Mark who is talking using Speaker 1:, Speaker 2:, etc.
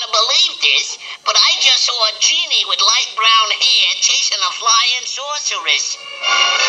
Speaker 1: gonna believe this, but I just saw a genie with light brown hair chasing a flying sorceress.